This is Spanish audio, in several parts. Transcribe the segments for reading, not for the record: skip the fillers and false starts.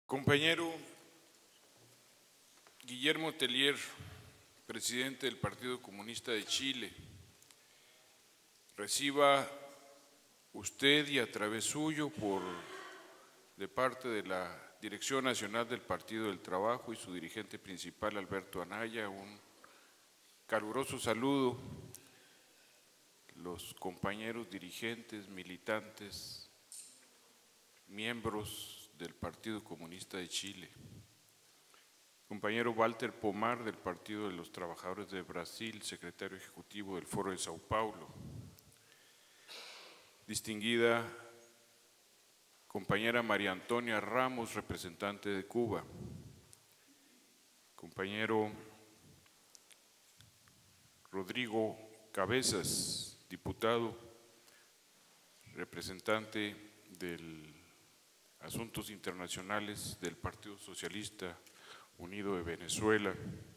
Compañero Guillermo Tellier, presidente del Partido Comunista de Chile, reciba usted y a través suyo de parte de la Dirección Nacional del Partido del Trabajo y su dirigente principal, Alberto Anaya, un caluroso saludo, los compañeros dirigentes, militantes, miembros del Partido Comunista de Chile, compañero Walter Pomar del Partido de los Trabajadores de Brasil, secretario ejecutivo del Foro de Sao Paulo, distinguida compañera María Antonia Ramos, representante de Cuba, compañero Rodrigo Cabezas, diputado, representante del Asuntos Internacionales del Partido Socialista Unido de Venezuela,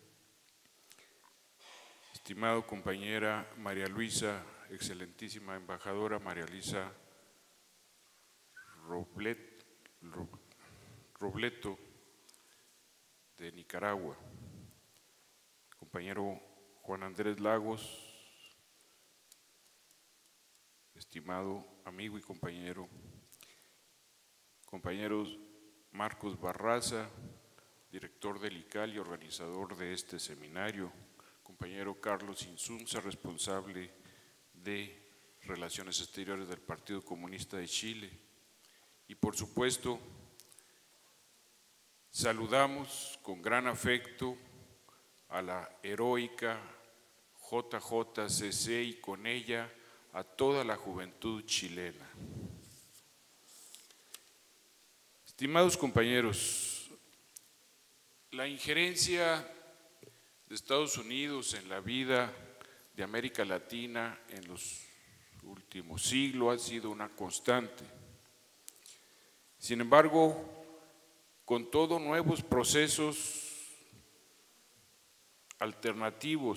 estimado compañera María Luisa, excelentísima embajadora María Luisa Robleto de Nicaragua, compañero Juan Andrés Lagos, estimado amigo y compañeros Marcos Barraza, director del ICAL y organizador de este seminario, compañero Carlos Insunza, responsable de Relaciones Exteriores del Partido Comunista de Chile, y por supuesto saludamos con gran afecto a la heroica JJCC y con ella a toda la juventud chilena. Estimados compañeros, la injerencia de Estados Unidos en la vida de América Latina en los últimos siglos ha sido una constante. Sin embargo, con todo, nuevos procesos alternativos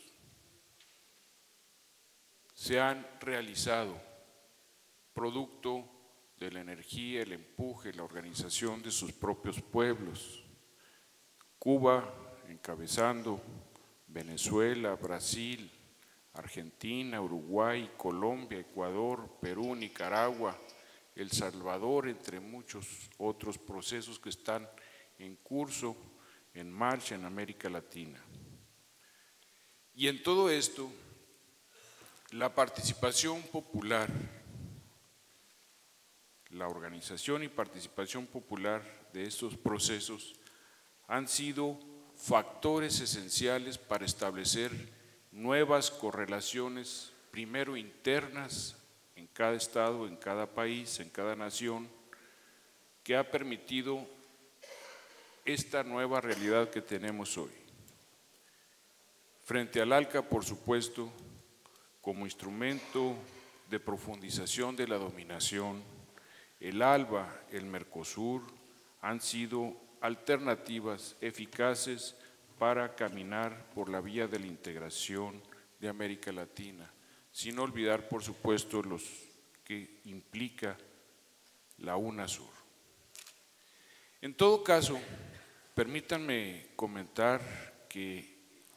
se han realizado, producto de la energía, el empuje, la organización de sus propios pueblos. Cuba encabezando, Venezuela, Brasil, Argentina, Uruguay, Colombia, Ecuador, Perú, Nicaragua, El Salvador, entre muchos otros procesos que están en curso, en marcha en América Latina. Y en todo esto, la participación popular, la organización y participación popular de estos procesos han sido factores esenciales para establecer nuevas correlaciones, primero internas en cada estado, en cada país, en cada nación, que ha permitido esta nueva realidad que tenemos hoy. Frente al ALCA, por supuesto, como instrumento de profundización de la dominación, el ALBA, el Mercosur, han sido alternativas eficaces para caminar por la vía de la integración de América Latina, sin olvidar, por supuesto, los que implica la UNASUR. En todo caso, permítanme comentar que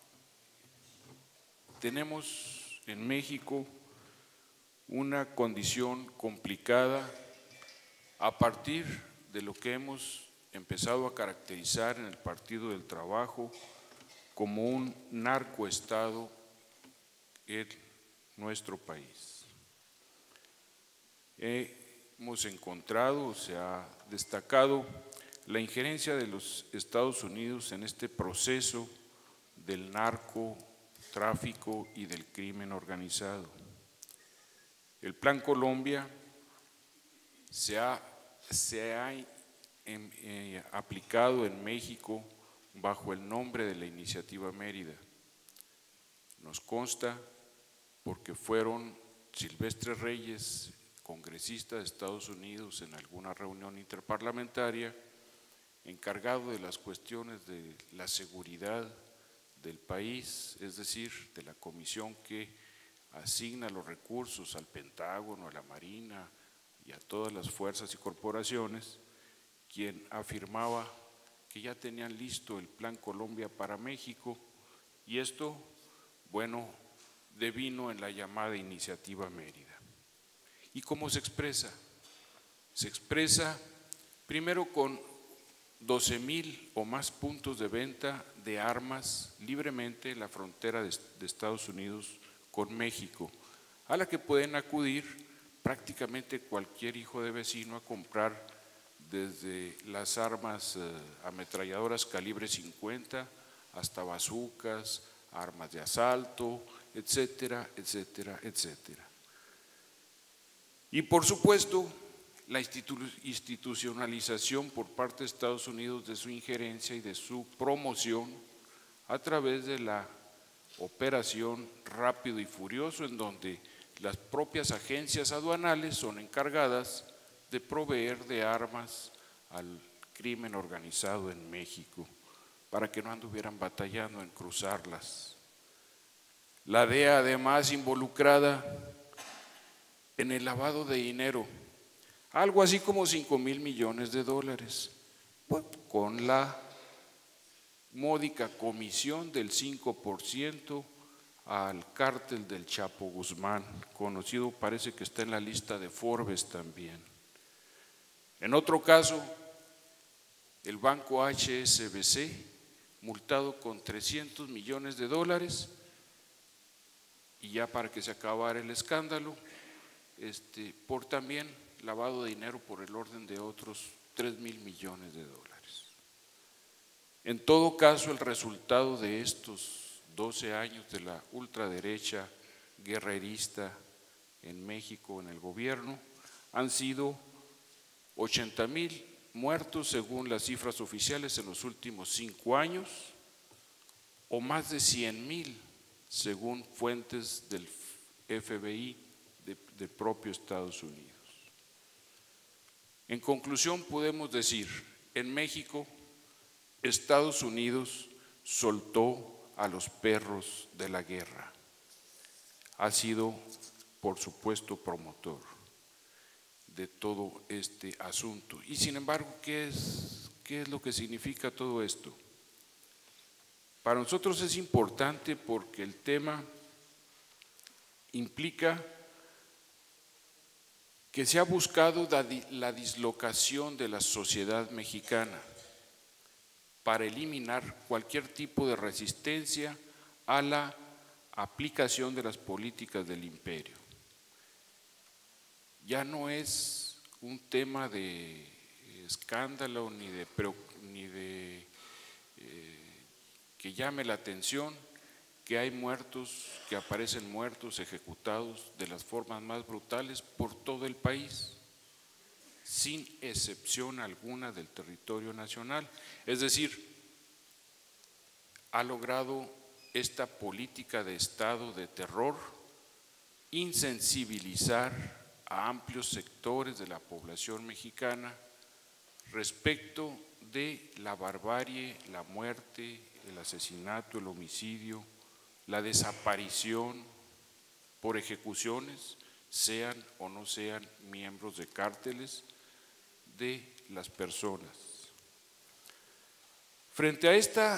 tenemos en México una condición complicada a partir de lo que hemos empezado a caracterizar en el Partido del Trabajo como un narcoestado en nuestro país. Hemos encontrado, se ha destacado la injerencia de los Estados Unidos en este proceso del narcotráfico y del crimen organizado. El Plan Colombia se ha aplicado en México bajo el nombre de la Iniciativa Mérida. Nos consta porque fueron Silvestre Reyes, congresista de Estados Unidos, en alguna reunión interparlamentaria, encargado de las cuestiones de la seguridad del país, es decir, de la comisión que asigna los recursos al Pentágono, a la Marina y a todas las fuerzas y corporaciones, quien afirmaba que ya tenían listo el Plan Colombia para México, y esto, bueno, devino en la llamada Iniciativa Mérida. ¿Y cómo se expresa? Se expresa primero con 12,000 o más puntos de venta de armas libremente en la frontera de Estados Unidos con México, a la que pueden acudir prácticamente cualquier hijo de vecino a comprar desde las armas ametralladoras calibre 50 hasta bazucas, armas de asalto, etcétera, etcétera, etcétera. Y por supuesto, la institucionalización por parte de Estados Unidos de su injerencia y de su promoción a través de la operación Rápido y Furioso, en donde las propias agencias aduanales son encargadas de proveer de armas al crimen organizado en México, para que no anduvieran batallando en cruzarlas. La DEA además involucrada en el lavado de dinero, algo así como 5,000 millones de dólares, bueno, con la módica comisión del 5% al cártel del Chapo Guzmán, conocido, parece que está en la lista de Forbes también. En otro caso, el banco HSBC, multado con 300 millones de dólares, y ya para que se acabara el escándalo, por también lavado de dinero por el orden de otros 3,000 millones de dólares. En todo caso, el resultado de estos 12 años de la ultraderecha guerrerista en México, en el gobierno, han sido 80,000 muertos según las cifras oficiales en los últimos 5 años, o más de 100,000 según fuentes del FBI de propio Estados Unidos. En conclusión, podemos decir, en México, Estados Unidos soltó a los perros de la guerra. Ha sido, por supuesto, promotor de todo este asunto. Y sin embargo, ¿qué es lo que significa todo esto? Para nosotros es importante porque el tema implica que se ha buscado la dislocación de la sociedad mexicana para eliminar cualquier tipo de resistencia a la aplicación de las políticas del imperio. Ya no es un tema de escándalo ni de que llame la atención que hay muertos, que aparecen muertos, ejecutados de las formas más brutales por todo el país, sin excepción alguna del territorio nacional. Es decir, ha logrado esta política de Estado de terror insensibilizar a amplios sectores de la población mexicana respecto de la barbarie, la muerte, el asesinato, el homicidio, la desaparición por ejecuciones, sean o no sean miembros de cárteles, de las personas. Frente a esta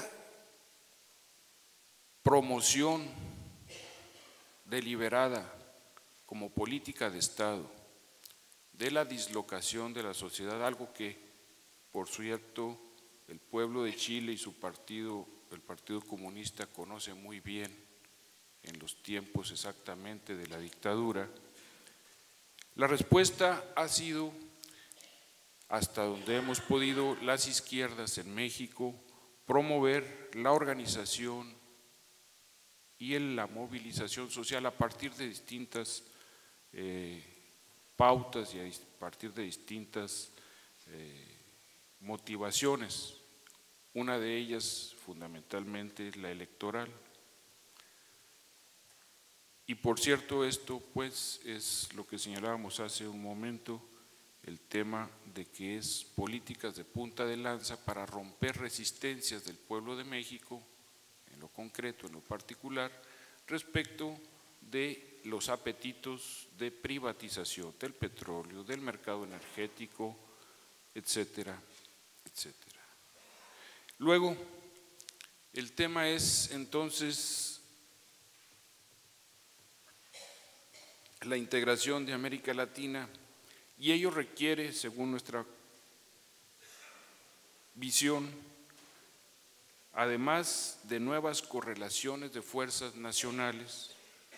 promoción deliberada como política de Estado de la dislocación de la sociedad, algo que, por cierto, el pueblo de Chile y su partido, el Partido Comunista, conoce muy bien en los tiempos exactamente de la dictadura, la respuesta ha sido, hasta donde hemos podido, las izquierdas en México, promover la organización y la movilización social a partir de distintas pautas y a partir de distintas motivaciones, una de ellas fundamentalmente la electoral. Y por cierto, esto pues es lo que señalábamos hace un momento, el tema de que es políticas de punta de lanza para romper resistencias del pueblo de México, en lo concreto, en lo particular, respecto de los apetitos de privatización del petróleo, del mercado energético, etcétera, etcétera. Luego, el tema es entonces la integración de América Latina, y ello requiere, según nuestra visión, además de nuevas correlaciones de fuerzas nacionales,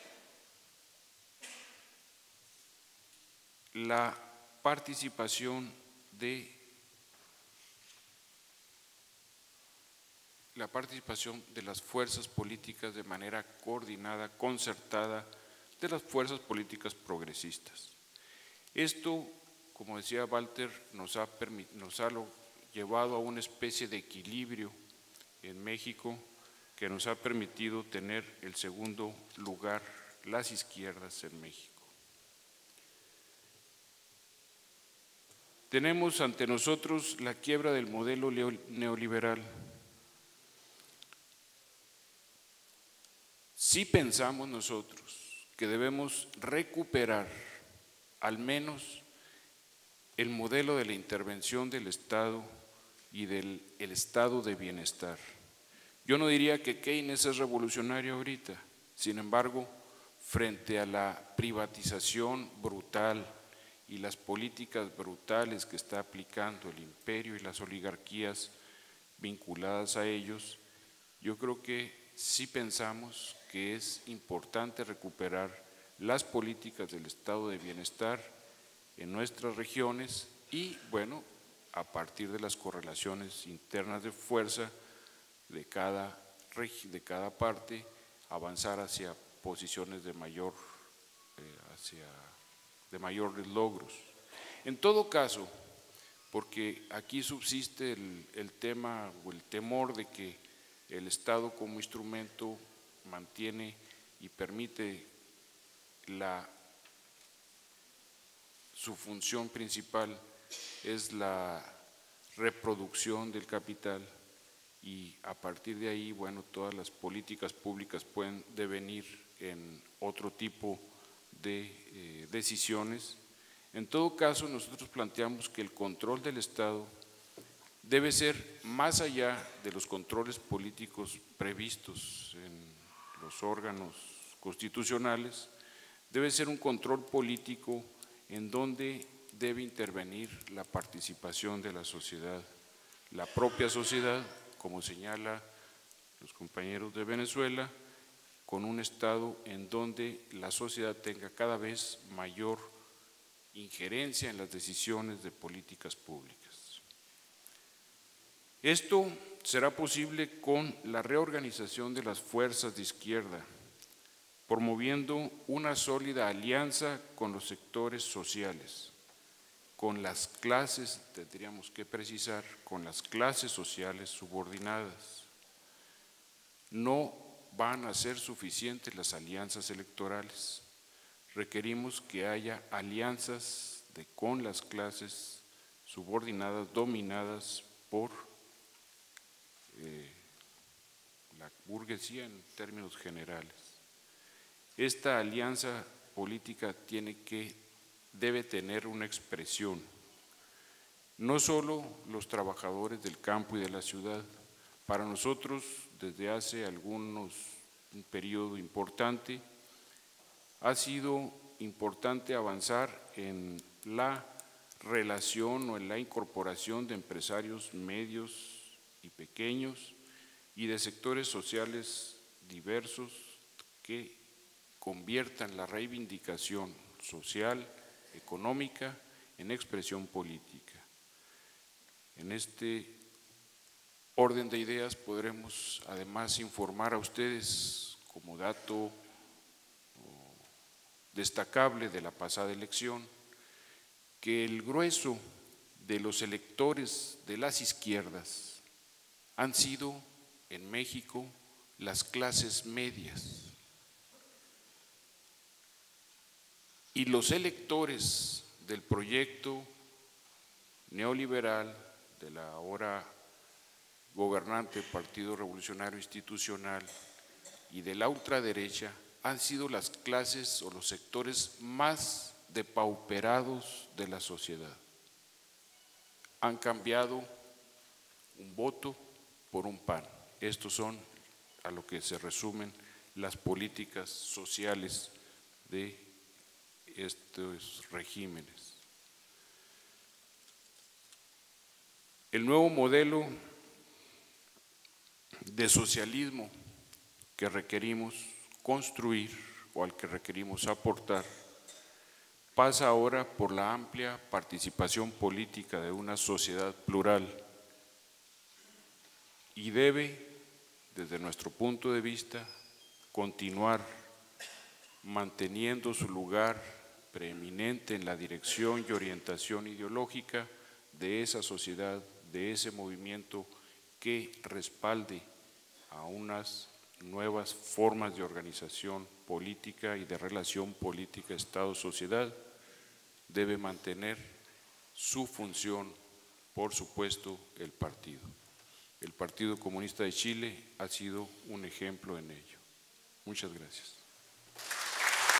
la participación de las fuerzas políticas de manera coordinada, concertada, de las fuerzas políticas progresistas. Esto, como decía Walter, nos ha llevado a una especie de equilibrio en México que nos ha permitido tener el segundo lugar, las izquierdas en México. Tenemos ante nosotros la quiebra del modelo neoliberal. Sí pensamos nosotros que debemos recuperar al menos el modelo de la intervención del Estado y del estado de bienestar. Yo no diría que Keynes es revolucionario ahorita, sin embargo, frente a la privatización brutal y las políticas brutales que está aplicando el imperio y las oligarquías vinculadas a ellos, yo creo que sí pensamos que es importante recuperar las políticas del estado de bienestar en nuestras regiones y, bueno, a partir de las correlaciones internas de fuerza de cada parte, avanzar hacia posiciones de mayores logros. En todo caso, porque aquí subsiste el tema o el temor de que el Estado como instrumento mantiene y permite su función principal es la reproducción del capital, y a partir de ahí, bueno, todas las políticas públicas pueden devenir en otro tipo de decisiones. En todo caso, nosotros planteamos que el control del Estado debe ser más allá de los controles políticos previstos en los órganos constitucionales, debe ser un control político en donde debe intervenir la participación de la sociedad, la propia sociedad, como señala los compañeros de Venezuela, con un Estado en donde la sociedad tenga cada vez mayor injerencia en las decisiones de políticas públicas. Esto será posible con la reorganización de las fuerzas de izquierda, promoviendo una sólida alianza con los sectores sociales, con las clases, tendríamos que precisar, con las clases sociales subordinadas. No van a ser suficientes las alianzas electorales. Requerimos que haya alianzas con las clases subordinadas, dominadas por la burguesía en términos generales. Esta alianza política debe tener una expresión. No solo los trabajadores del campo y de la ciudad. Para nosotros, desde hace un periodo importante, ha sido importante avanzar en la relación o en la incorporación de empresarios medios y pequeños y de sectores sociales diversos que conviertan la reivindicación social, económica, en expresión política. En este orden de ideas podremos además informar a ustedes como dato destacable de la pasada elección que el grueso de los electores de las izquierdas han sido en México las clases medias. Y los electores del proyecto neoliberal de la ahora gobernante Partido Revolucionario Institucional y de la ultraderecha han sido las clases o los sectores más depauperados de la sociedad. Han cambiado un voto por un PAN. Estos son a lo que se resumen las políticas sociales de estos regímenes. El nuevo modelo de socialismo que requerimos construir o al que requerimos aportar pasa ahora por la amplia participación política de una sociedad plural y debe, desde nuestro punto de vista, continuar manteniendo su lugar preeminente en la dirección y orientación ideológica de esa sociedad, de ese movimiento que respalde a unas nuevas formas de organización política y de relación política Estado-sociedad. Debe mantener su función, por supuesto, el partido. El Partido Comunista de Chile ha sido un ejemplo en ello. Muchas gracias.